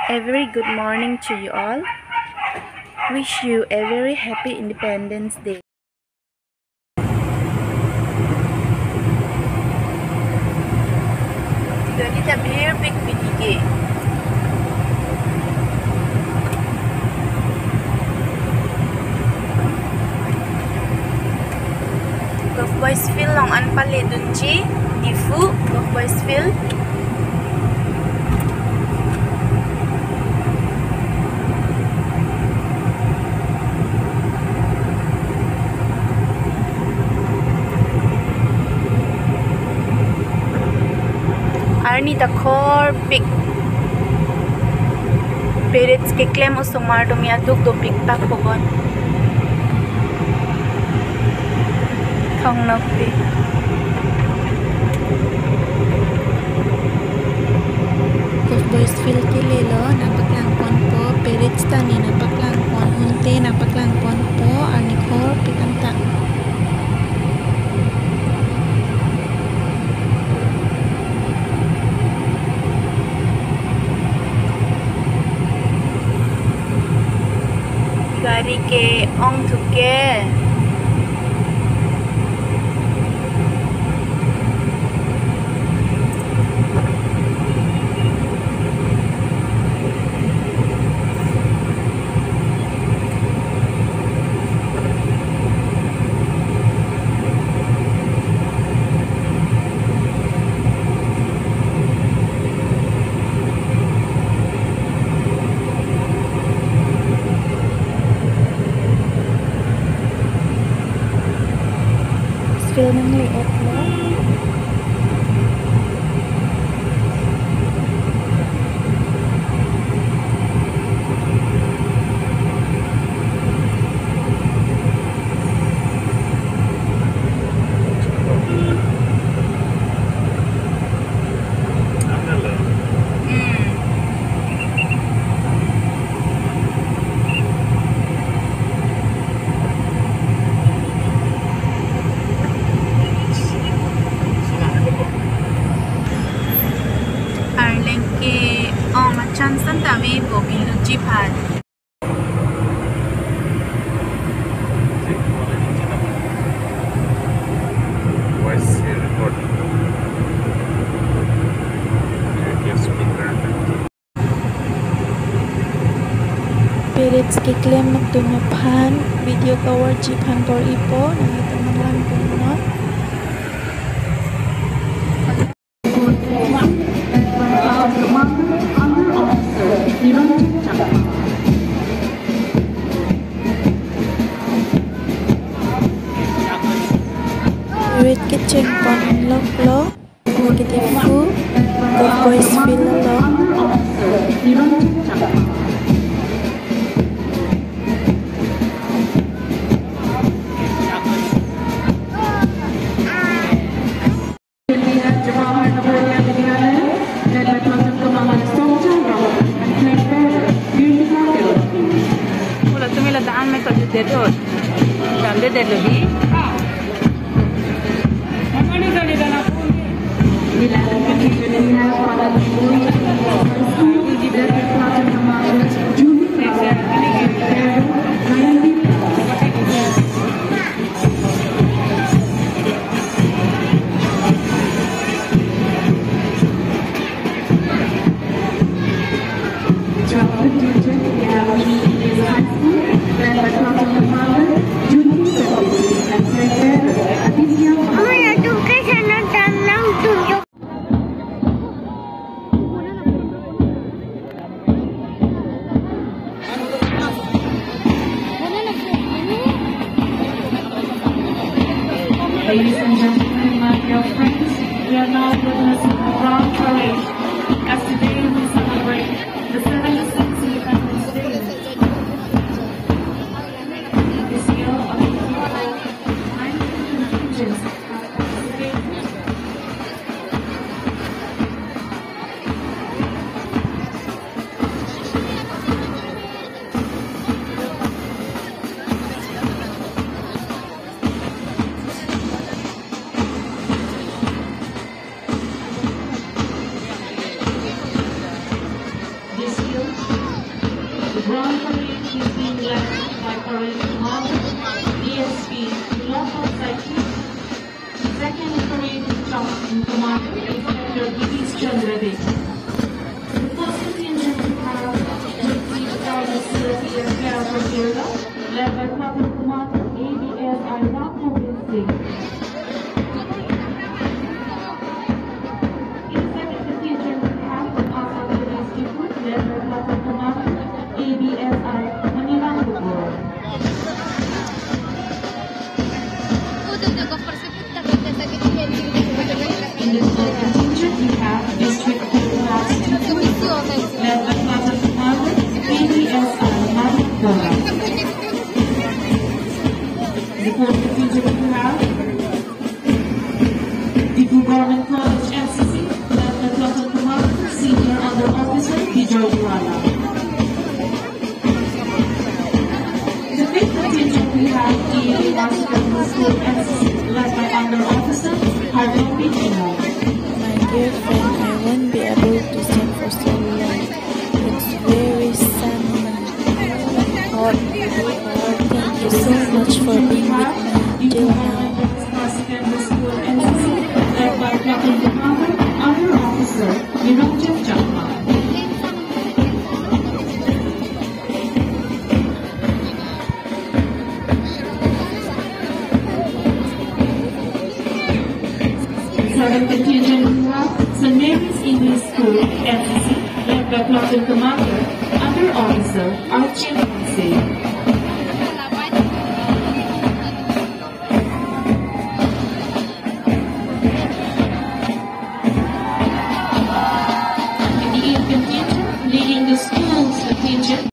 A very good morning to you all. Wish you a very happy Independence Day. It's a very big binigay. Golf Boys Field long anpale dunji Ifu Golf Boys Field. Arni the core big perits ke claim usumar to mi atuk do big tak pogon thong nok pi Golf Boys Field ke lelo napaklang pon po perits tani napaklang pon hunte napaklang pon po arni core big antak गाड़ी के ओंग थुके Feel ng liit mo. Chansan tawi bobi luci pan. Voice record. Speaker. Perits ke claim magtunya pan video cover jipan por ipo nangita manglang puno. Red kitchen pon lock lo negative fu Golf Boys Field lo Kalau tu mila daan me kalau dead road, dalam dead lagi. Orange Commander, ASP Local Cycling, Second Parade Truck Commander, Inspector Girish Chandra Devi. The first contingent we have Deputy Private Secretary of Care for Kerala, led by Platoon Commander ABS Arnab Gobind Singh. In the second contingent we have from Assam University, led by Platoon Commander ABS Maniram Kapoor. In the third contingent we have District Class 2, led by Platoon Commander ABS Manik Bora. The fourth contingent we have Dibu Government College FCC, led by Platoon Commander Senior Under Officer Bijoy Diwala. The fifth contingent we have EA National School FCC, led by Under Officer Harvey Pino. My dear friend, I won't be able to sing for so long. It's very sunny hot. Thank you so much for being with me till now. Secondary School NCC, led by Platoon Commander Under Officer Niranjan Chakma. Seventh contingent we have St. Mary's English School FCC, led by Platoon Commander Under Officer Archie Singh. In the eighth contingent, leading the school's contingent